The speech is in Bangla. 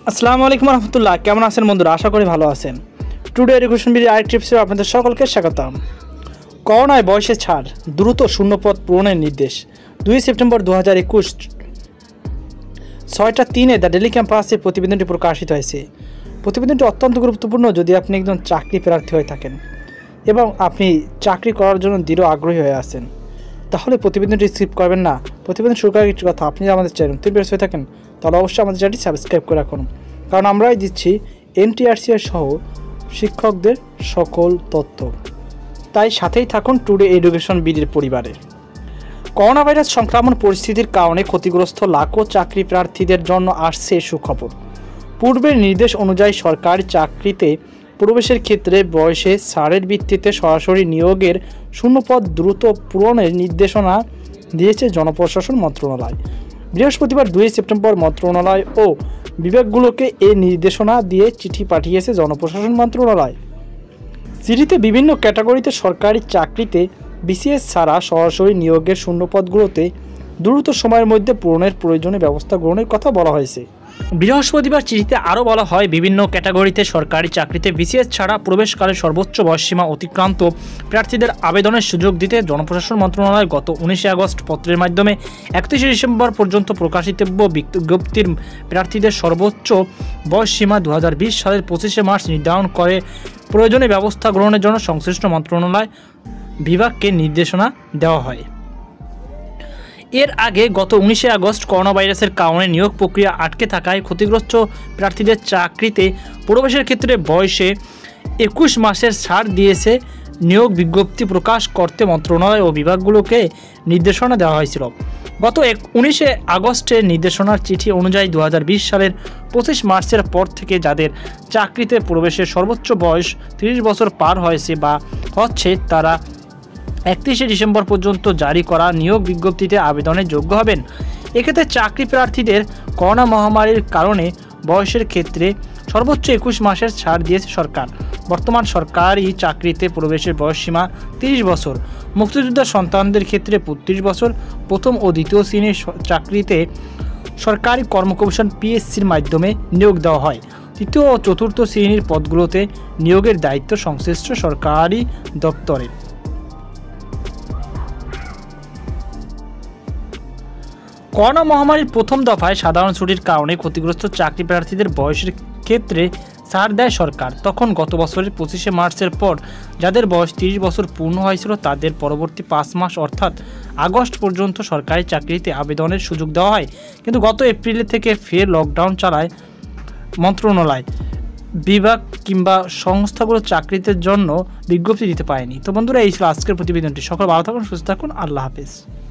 আসসালামু আলাইকুম রহমতুল্লাহ। কেমন আছেন বন্ধুরা? আশা করি ভালো আছেন। টুডে এডুকেশন ভিডিও আরেকটি এপিসোডে আপনাদের সকলকে স্বাগতম। করোনায় বয়সে ছাড়, দ্রুত শূন্যপদ পূরণের নির্দেশ। 2 সেপ্টেম্বর 2021 6:03 দ্য ডেলি ক্যাম্পাসে প্রতিবেদনটি প্রকাশিত হয়েছে। প্রতিবেদনটি অত্যন্ত গুরুত্বপূর্ণ যদি আপনি একজন চাকরি প্রার্থী হয়ে থাকেন এবং আপনি চাকরি করার জন্য দৃঢ় আগ্রহী হয়ে আছেন, তাহলে প্রতিবেদনটি স্কিপ করবেন না। প্রতিবেদন শুরু করার কিছু কথা, আপনি যদি আমাদের চ্যানেল নতুন হয়ে থাকেন তাহলে অবশ্যই আমাদের চ্যানেলটি সাবস্ক্রাইব করে রাখুন, কারণ আমরাই দিচ্ছি NTRCA সহ শিক্ষকদের সকল তথ্য। তাই সাথেই থাকুন টুডে এডুকেশন ভিডিওর পরিবারে। করোনা ভাইরাস সংক্রমণ পরিস্থিতির কারণে ক্ষতিগ্রস্ত লাখো চাকরি প্রার্থীদের জন্য আসছে সুখবর। পূর্বের নির্দেশ অনুযায়ী সরকারি চাকরিতে প্রবেশের ক্ষেত্রে বয়সে ছাড়ের ভিত্তিতে সরাসরি নিয়োগের শূন্যপদ দ্রুত পূরণের নির্দেশনা দিয়েছে জনপ্রশাসন মন্ত্রণালয়। বৃহস্পতিবার 2 সেপ্টেম্বর মন্ত্রণালয় ও বিভাগগুলোকে এই নির্দেশনা দিয়ে চিঠি পাঠিয়েছে জনপ্রশাসন মন্ত্রণালয়। চিঠিতে বিভিন্ন ক্যাটাগরিতে সরকারি চাকরিতে বিসিএস ছাড়া সরাসরি নিয়োগের শূন্যপদগুলোতে দ্রুত সময়ের মধ্যে পূরণের প্রয়োজনীয় ব্যবস্থা গ্রহণের কথা বলা হয়েছে। বৃহস্পতিবার চিঠিতে আরও বলা হয়, বিভিন্ন ক্যাটাগরিতে সরকারি চাকরিতে বিসিএস ছাড়া প্রবেশকালে সর্বোচ্চ বয়সসীমা অতিক্রান্ত প্রার্থীদের আবেদনের সুযোগ দিতে জনপ্রশাসন মন্ত্রণালয় গত 19 আগস্ট পত্রের মাধ্যমে 31 ডিসেম্বর পর্যন্ত প্রকাশিতব্য বিজ্ঞপ্তির প্রার্থীদের সর্বোচ্চ বয়সসীমা 2020 সালের 25 মার্চ নির্ধারণ করে প্রয়োজনীয় ব্যবস্থা গ্রহণের জন্য সংশ্লিষ্ট মন্ত্রণালয় বিভাগকে নির্দেশনা দেওয়া হয়। এর আগে গত 19 আগস্ট করোনা ভাইরাসের কারণে নিয়োগ প্রক্রিয়া আটকে থাকায় ক্ষতিগ্রস্ত প্রার্থীদের চাকরিতে প্রবেশের ক্ষেত্রে বয়সে 21 মাসের ছাড় দিয়েছে নিয়োগ বিজ্ঞপ্তি প্রকাশ করতে মন্ত্রণালয় ও বিভাগগুলোকে নির্দেশনা দেওয়া হয়েছিল। গত 19 আগস্টের নির্দেশনার চিঠি অনুযায়ী 2020 সালের 25 মার্চের পর থেকে যাদের চাকরিতে প্রবেশের সর্বোচ্চ বয়স 30 বছর পার হয়েছে বা হচ্ছে, তারা 31 ডিসেম্বর পর্যন্ত জারি করা নিয়োগ বিজ্ঞপ্তিতে আবেদনের যোগ্য হবেন। এক্ষেত্রে চাকরি প্রার্থীদের করোনা মহামারীর কারণে বয়সের ক্ষেত্রে সর্বোচ্চ 21 মাসের ছাড় দিয়েছে সরকার। বর্তমান সরকারি চাকরিতে প্রবেশের বয়সসীমা 30 বছর। মুক্তিযোদ্ধার সন্তানদের ক্ষেত্রে 35 বছর। প্রথম ও দ্বিতীয় শ্রেণীর চাকরিতে সরকারি কর্মকমিশন PSCর মাধ্যমে নিয়োগ দেওয়া হয়। তৃতীয় ও চতুর্থ শ্রেণীর পদগুলোতে নিয়োগের দায়িত্ব সংশ্লিষ্ট সরকারি দপ্তরের। করোনা মহামারীর প্রথম দফায় সাধারণ ছুটির কারণে ক্ষতিগ্রস্ত চাকরি প্রার্থীদের বয়সের ক্ষেত্রে ছাড় দেয় সরকার। তখন গত বছরের 25 মার্চের পর যাদের বয়স 30 বছর পূর্ণ হয়েছিল তাদের পরবর্তী 5 মাস অর্থাৎ আগস্ট পর্যন্ত সরকারি চাকরিতে আবেদনের সুযোগ দেওয়া হয়। কিন্তু গত এপ্রিল থেকে ফের লকডাউন চালায় মন্ত্রণালয়। বিভাগ কিংবা সংস্থাগুলো চাকরিদের জন্য বিজ্ঞপ্তি দিতে পারেনি। তো বন্ধুরা, এই ছিল আজকের প্রতিবেদনটি। সকল ভালো থাকুন, সুস্থ থাকুন। আল্লাহ হাফেজ।